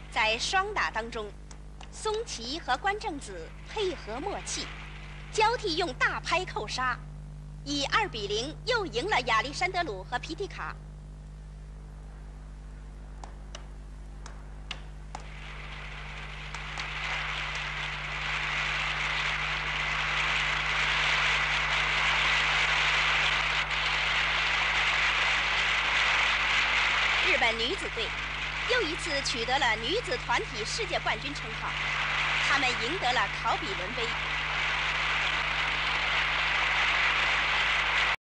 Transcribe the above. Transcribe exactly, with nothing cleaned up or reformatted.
在双打当中，松崎和关正子配合默契，交替用大拍扣杀，以二比零又赢了亚历山德鲁和皮提卡。日本女子队又一次取得了女子团体世界冠军称号，他们赢得了考比伦杯。